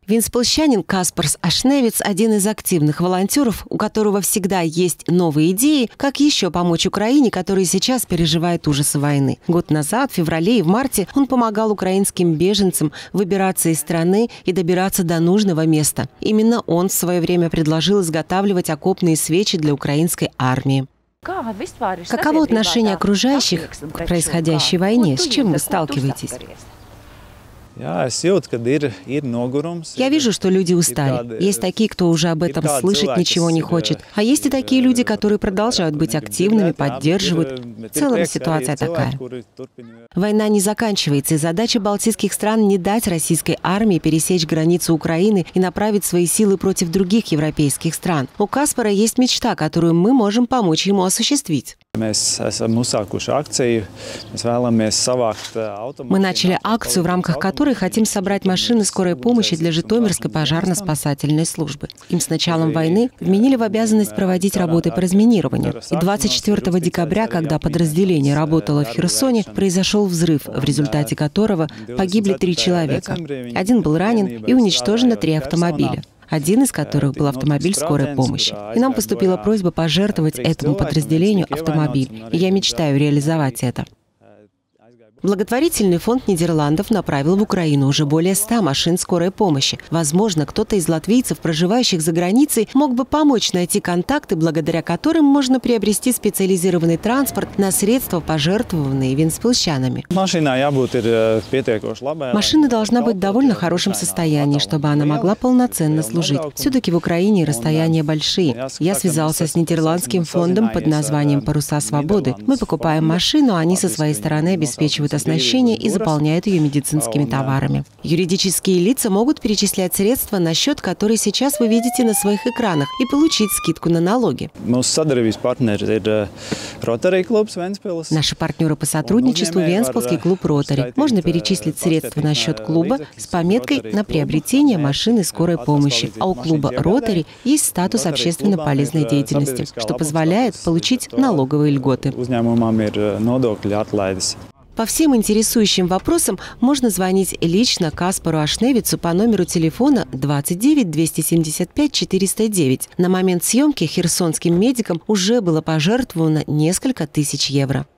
Винспилсчанин Каспарс Ашневец – один из активных волонтеров, у которого всегда есть новые идеи, как еще помочь Украине, которая сейчас переживает ужасы войны. Год назад, в феврале и в марте, он помогал украинским беженцам выбираться из страны и добираться до нужного места. Именно он в свое время предложил изготавливать окопные свечи для украинской армии. Каково отношение окружающих к происходящей войне? С чем вы сталкиваетесь? Я вижу, что люди устали. Есть такие, кто уже об этом слышать ничего не хочет. А есть и такие люди, которые продолжают быть активными, поддерживают. В целом ситуация такая. Война не заканчивается, и задача балтийских стран не дать российской армии пересечь границу Украины и направить свои силы против других европейских стран. У Каспара есть мечта, которую мы можем помочь ему осуществить. Мы начали акцию, в рамках которой хотим собрать машины скорой помощи для Житомирской пожарно-спасательной службы. Им с началом войны вменили в обязанность проводить работы по разминированию. И 24 декабря, когда подразделение работало в Херсоне, произошел взрыв, в результате которого погибли 3 человека. Один был ранен и уничтожено 3 автомобиля, один из которых был автомобиль скорой помощи. И нам поступила просьба пожертвовать этому подразделению автомобиль. И я мечтаю реализовать это. Благотворительный фонд Нидерландов направил в Украину уже более 100 машин скорой помощи. Возможно, кто-то из латвийцев, проживающих за границей, мог бы помочь найти контакты, благодаря которым можно приобрести специализированный транспорт на средства, пожертвованные винспилсчанами. Машина должна быть в довольно хорошем состоянии, чтобы она могла полноценно служить. Все-таки в Украине расстояния большие. Я связался с нидерландским фондом под названием «Паруса свободы». Мы покупаем машину, а они со своей стороны обеспечивают оснащение и заполняют ее медицинскими товарами. Юридические лица могут перечислять средства на счет, который сейчас вы видите на своих экранах, и получить скидку на налоги. Наши партнеры по сотрудничеству – Венспилский клуб «Ротари». Можно перечислить средства на счет клуба с пометкой на приобретение машины скорой помощи. А у клуба «Ротари» есть статус общественно полезной деятельности, что позволяет получить налоговые льготы. По всем интересующим вопросам можно звонить лично Каспару Ашневицу по номеру телефона 29 275 409. На момент съемки херсонским медикам уже было пожертвовано несколько тысяч евро.